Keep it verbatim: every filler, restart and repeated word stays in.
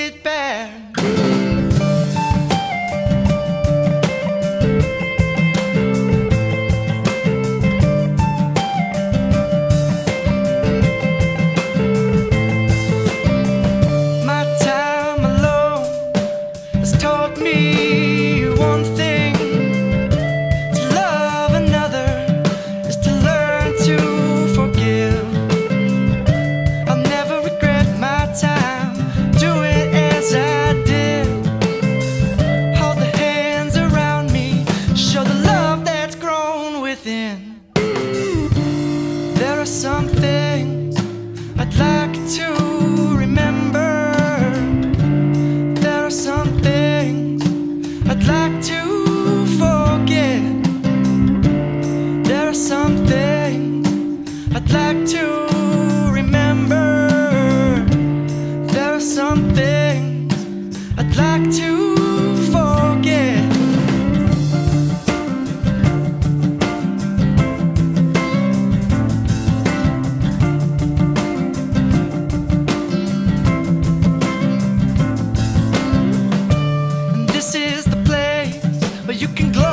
it bad. My time alone has taught me one thing: to love another is to learn to forgive. I'll never regret my time, do it as I did. Hold the hands around me, show the love that's grown within. There are some things I'd like to remember. There are some things I'd like to forget. There are some things I'd like to remember. There are some things I'd like to forget. And this is the place where you can glow.